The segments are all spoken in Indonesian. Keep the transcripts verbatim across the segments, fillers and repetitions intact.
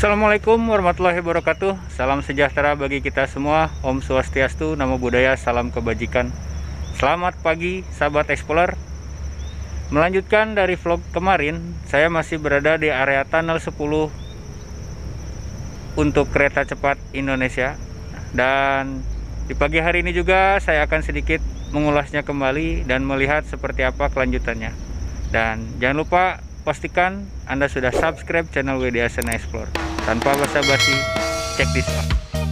Assalamualaikum warahmatullahi wabarakatuh. Salam sejahtera bagi kita semua. Om Swastiastu, Namo Buddhaya, salam kebajikan. Selamat pagi sahabat explorer. Melanjutkan dari vlog kemarin, saya masih berada di area tunnel sepuluh untuk kereta cepat Indonesia. Dan di pagi hari ini juga saya akan sedikit mengulasnya kembali dan melihat seperti apa kelanjutannya. Dan jangan lupa pastikan Anda sudah subscribe channel Widyasena Explore. Tanpa basa-basi, check this out.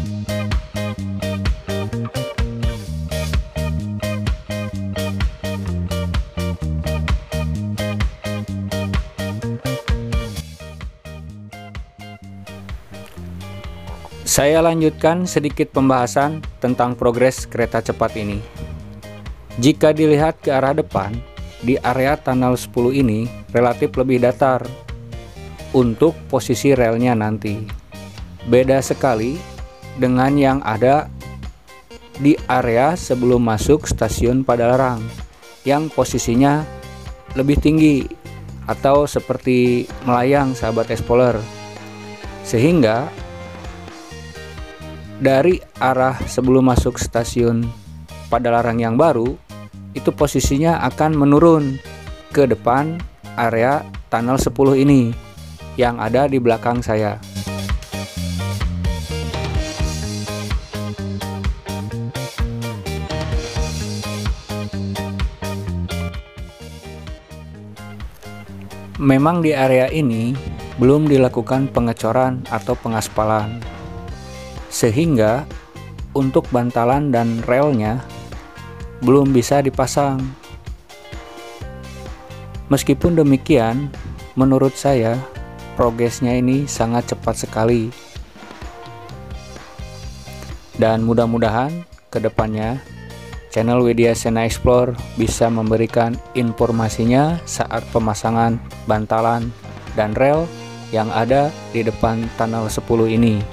Saya lanjutkan sedikit pembahasan tentang progres kereta cepat ini. Jika dilihat ke arah depan, di area tunnel sepuluh ini relatif lebih datar untuk posisi relnya nanti. Beda sekali dengan yang ada di area sebelum masuk stasiun Padalarang yang posisinya lebih tinggi atau seperti melayang sahabat explorer. Sehingga dari arah sebelum masuk stasiun Padalarang yang baru itu posisinya akan menurun ke depan area tunnel sepuluh ini yang ada di belakang saya. Memang di area ini belum dilakukan pengecoran atau pengaspalan, sehingga untuk bantalan dan relnya belum bisa dipasang. Meskipun demikian, menurut saya progresnya ini sangat cepat sekali. Dan mudah-mudahan kedepannya channel Widyasena Explore bisa memberikan informasinya saat pemasangan bantalan dan rel yang ada di depan tunnel sepuluh ini.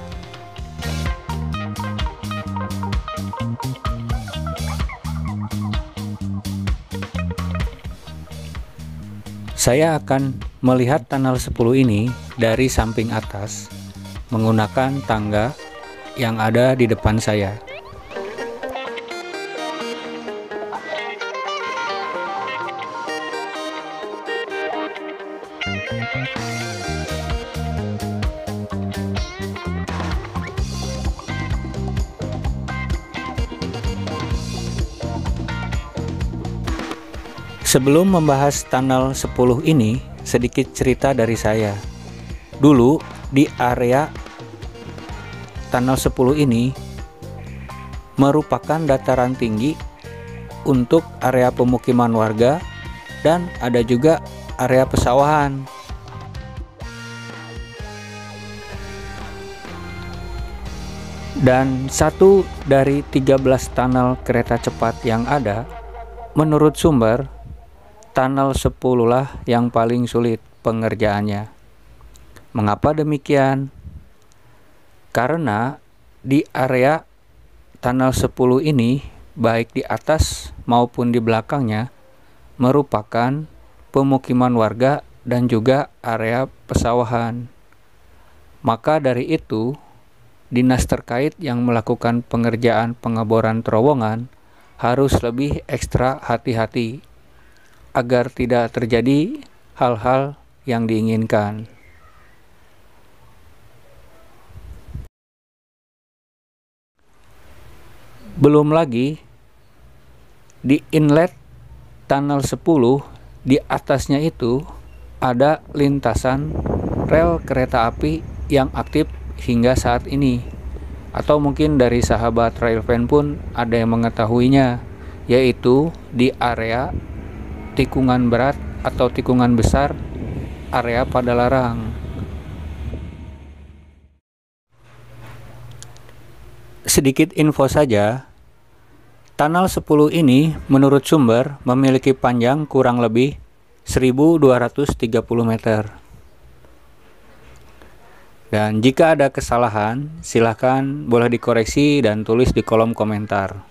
Saya akan melihat tunnel sepuluh ini dari samping atas menggunakan tangga yang ada di depan saya. Sebelum membahas tunnel sepuluh ini, sedikit cerita dari saya. Dulu di area tunnel sepuluh ini merupakan dataran tinggi untuk area pemukiman warga dan ada juga area pesawahan. Dan satu dari tiga belas tunnel kereta cepat yang ada, menurut sumber tunnel sepuluh lah yang paling sulit pengerjaannya. Mengapa demikian? Karena di area tunnel sepuluh ini, baik di atas maupun di belakangnya, merupakan pemukiman warga dan juga area pesawahan. Maka dari itu, dinas terkait yang melakukan pengerjaan pengeboran terowongan harus lebih ekstra hati-hati agar tidak terjadi hal-hal yang diinginkan. Belum lagi di inlet tunnel sepuluh, di atasnya itu ada lintasan rel kereta api yang aktif hingga saat ini, atau mungkin dari sahabat railfan pun ada yang mengetahuinya, yaitu di area tikungan berat atau tikungan besar area Padalarang. Sedikit info saja, tunnel sepuluh ini menurut sumber memiliki panjang kurang lebih seribu dua ratus tiga puluh meter. Dan jika ada kesalahan, silahkan boleh dikoreksi dan tulis di kolom komentar.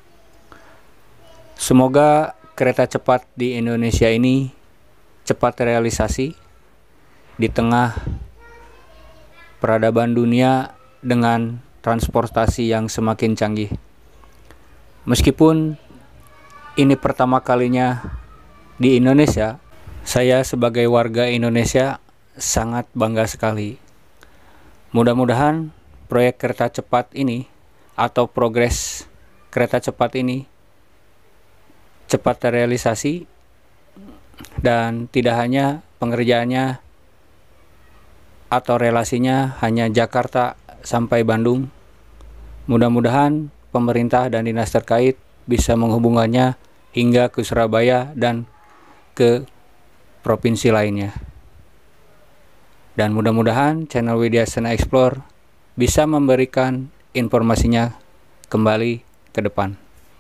Semoga kereta cepat di Indonesia ini cepat realisasi di tengah peradaban dunia dengan transportasi yang semakin canggih. Meskipun ini pertama kalinya di Indonesia, saya sebagai warga Indonesia sangat bangga sekali. Mudah-mudahan proyek kereta cepat ini atau progres kereta cepat ini cepat terrealisasi dan tidak hanya pengerjaannya atau relasinya hanya Jakarta sampai Bandung. Mudah-mudahan pemerintah dan dinas terkait bisa menghubungkannya hingga ke Surabaya dan ke provinsi lainnya. Dan mudah-mudahan channel Widyasena Explore bisa memberikan informasinya kembali ke depan.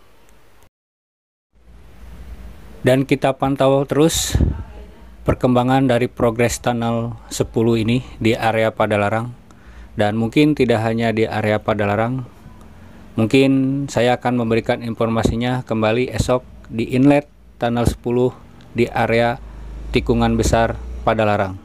Dan kita pantau terus perkembangan dari progres Tunnel sepuluh ini di area Padalarang. Dan mungkin tidak hanya di area Padalarang, mungkin saya akan memberikan informasinya kembali esok di inlet Tunnel sepuluh di area Tikungan Besar Padalarang.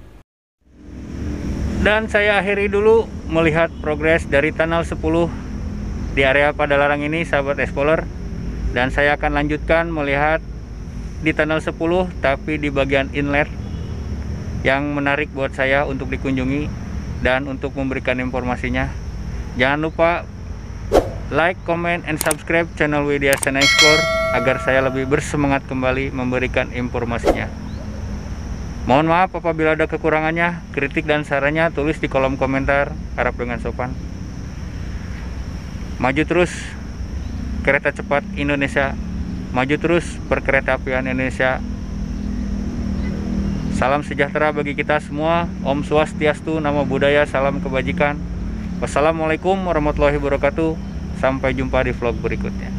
Dan saya akhiri dulu melihat progres dari Tunnel sepuluh di area Padalarang ini, sahabat Explorer. Dan saya akan lanjutkan melihat di Tunnel sepuluh tapi di bagian inlet yang menarik buat saya untuk dikunjungi dan untuk memberikan informasinya. Jangan lupa like, comment, and subscribe channel Widyasena Explore agar saya lebih bersemangat kembali memberikan informasinya. Mohon maaf apabila ada kekurangannya, kritik dan sarannya tulis di kolom komentar, harap dengan sopan. Maju terus kereta cepat Indonesia, maju terus perkeretaapian Indonesia. Salam sejahtera bagi kita semua. Om Swastiastu, Namo Buddhaya, salam kebajikan. Wassalamualaikum warahmatullahi wabarakatuh. Sampai jumpa di vlog berikutnya.